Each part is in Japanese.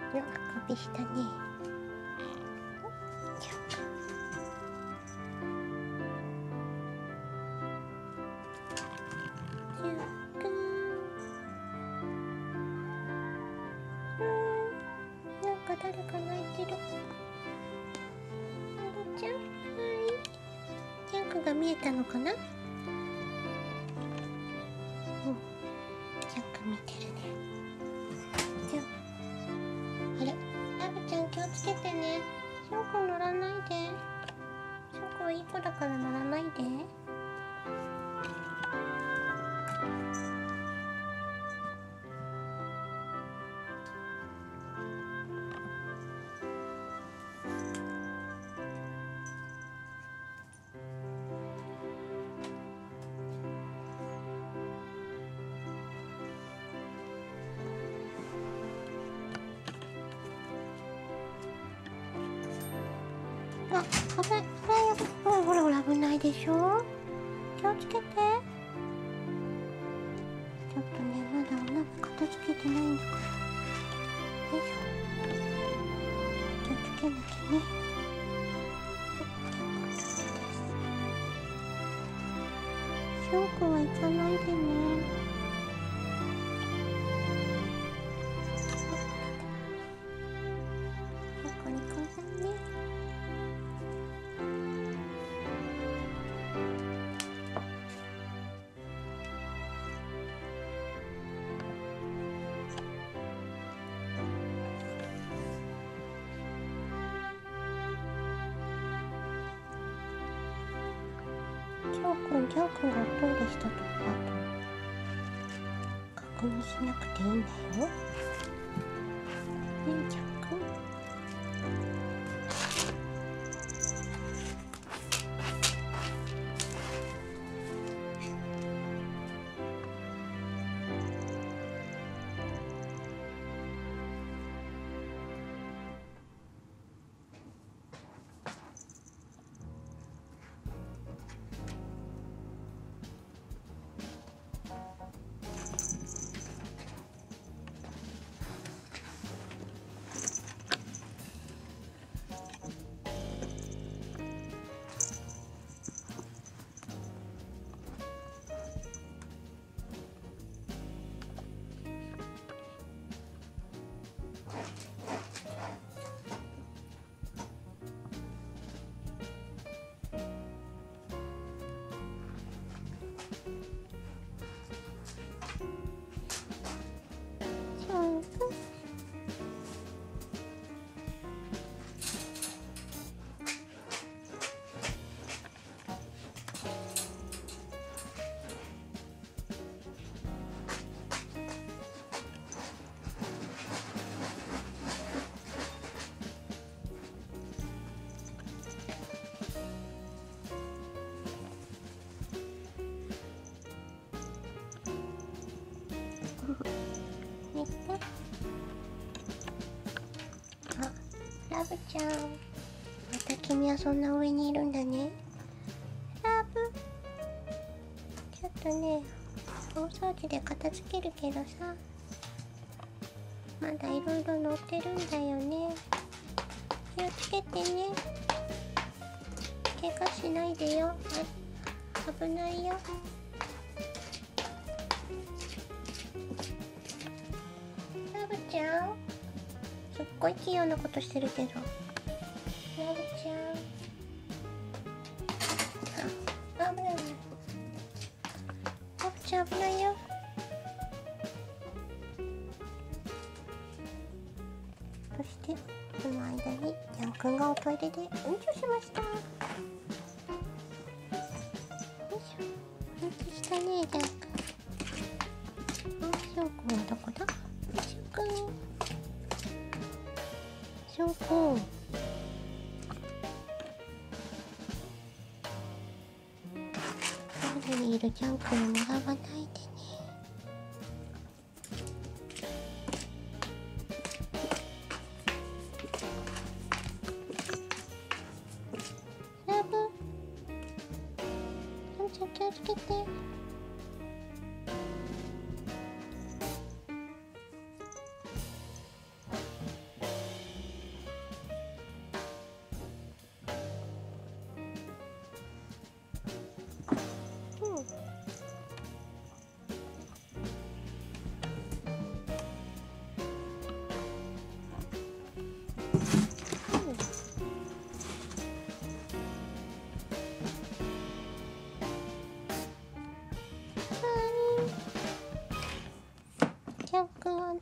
よ、あくびしたね。なんか誰か泣いてる。あらちゃん、はい。ジャンクが見えたのかな。うん、ジャンク見てるね。じゃあれ、ラブちゃん気をつけてね。ショウくん乗らないで。ショウくんはいい子だから乗らないで。あ、危ない、ほらほら危ないでしょ。気をつけて。ちょっとね、まだお腹片付けてないんだから。よいしょ。気をつけなきゃね。ショウくんは行かないでね。ここに行かないね。ジャンくんがおトイレしたとこあと確認しなくていいんだよ。ねえ、ジャンくん。寝て。あ、ラブちゃん。また君はそんな上にいるんだね。ラブ。ちょっとね、大掃除で片付けるけどさ、まだいろいろ乗ってるんだよね。気をつけてね。怪我しないでよ。危ないよ。ラブちゃん、すっごい器用なことしてるけど。ラブちゃん、あ、危ない。ラブちゃん危ないよ。そしてその間にジャンくんがおトイレでうんちをしました。よいしょ。うんちしたね、ジャンくん。ショウくんはどこだ。ショウくん、ショウくん。トイレにいるジャンくんを狙わないでね。ラブ、ジャンちゃん気をつけて。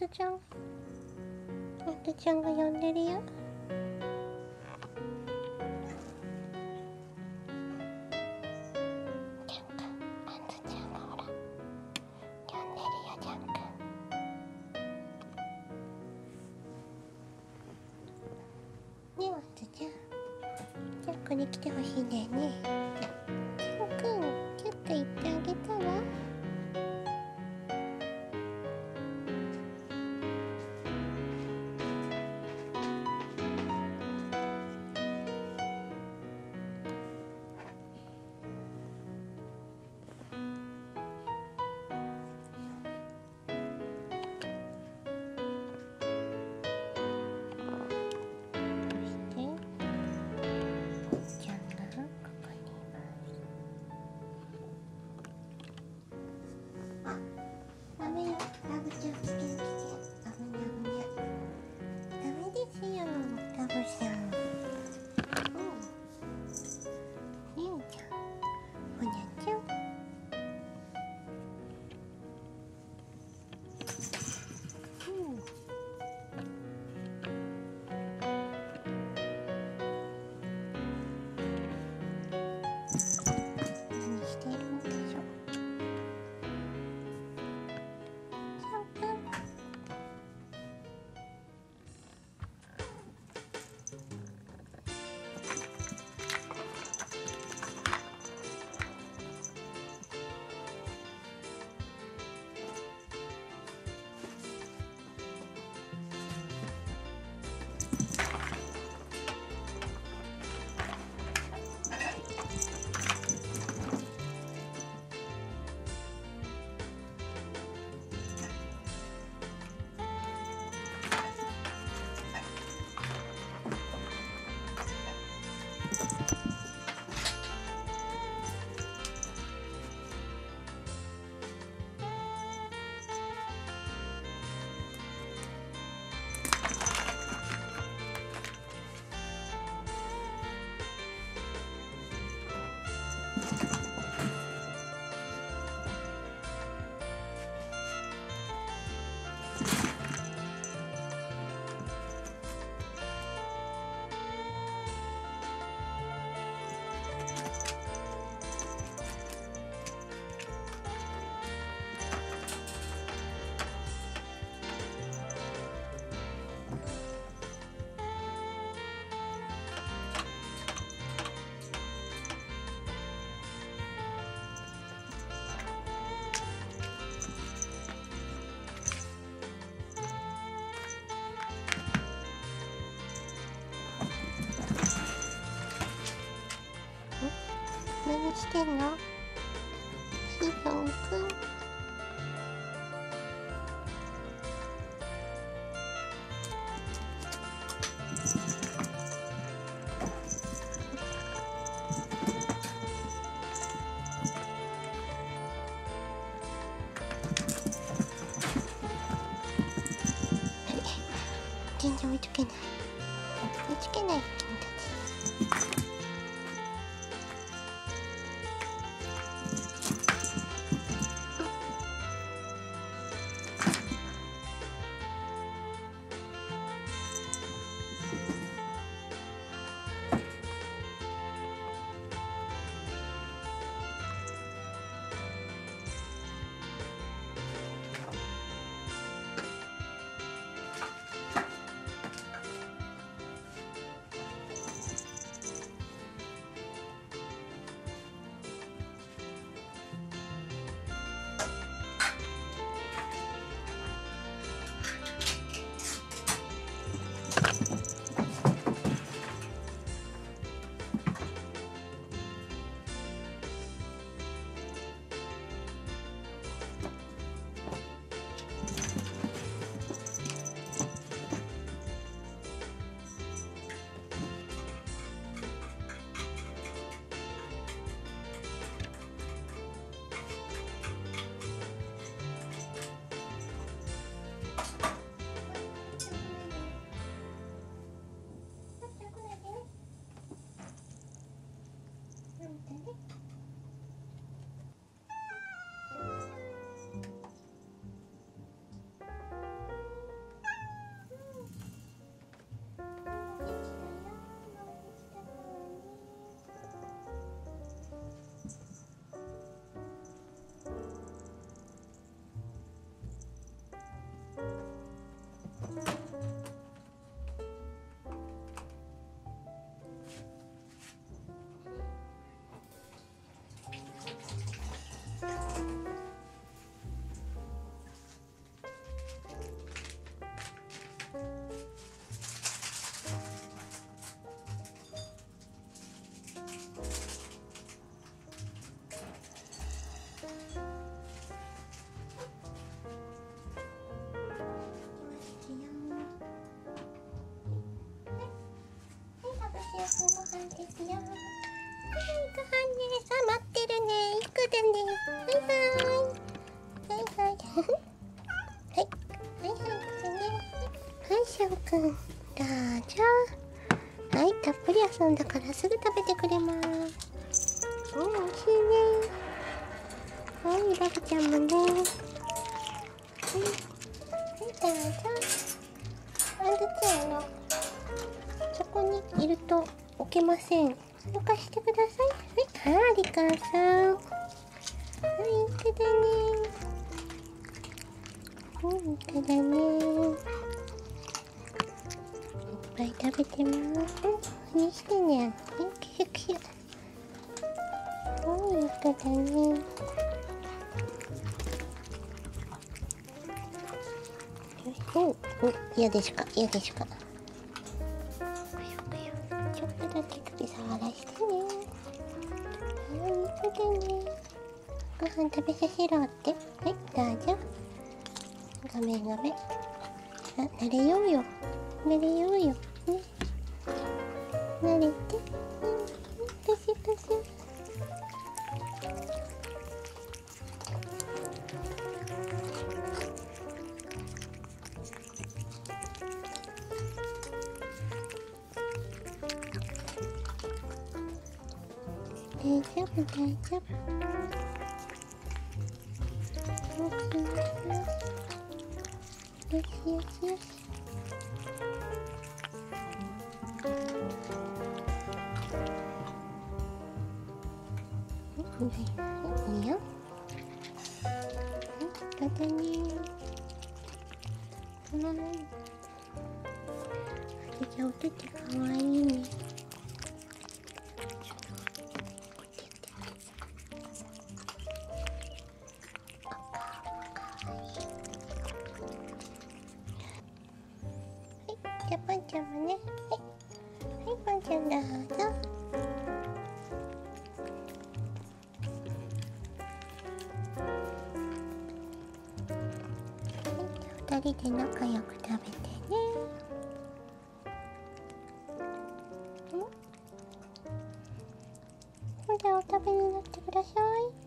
ずちゃん、あんずちゃんが呼んでるよ。ジャンク、あんずちゃんがほら呼んでるよ。ジャンク、ねえあんずちゃん、ジャンクに来てほしいんだよね。ジャンくん、ちょっと言ってあげたら。ダメよ、ラブちゃん、危険危険、危ない危ない。ダメですよ、ラブさん。りゅうちゃん、ほにゃちゃん。何しているんでしょう。ジャンくん。何してんの？しほんくん。全然追いつけない。追いつけないよ、君たち。 ですよ。はい、ご飯ね。さあ、待ってるね。いくだね。はいはい。はいはい。はい。はいはいですね。はい、しょうくん。どうぞ。はい、たっぷり遊んだからすぐ食べてくれます。美味しいね。はい、ラブちゃんもね。はい、はい、どうぞ。あんずちゃんそこにいると置けません。動かしてください。はい、リカさん。はい、いくだね。いくだね。いっぱい食べてます。にしてね。くしゅくしゅ。いくだね。嫌でしか。ちょっとだけ首触らしてね。はい、いくだね。ご飯食べさせろって。はい、どうぞ。ごめん。慣れようよ。ね。慣れて。パシパシ。大丈夫。よし。いいよ。はい、だね。じゃあお手手かわいいね。じゃあパンちゃんもね。はい、パンちゃんどうぞ。はい、2人で仲良く食べてね。ほら、お食べになってください。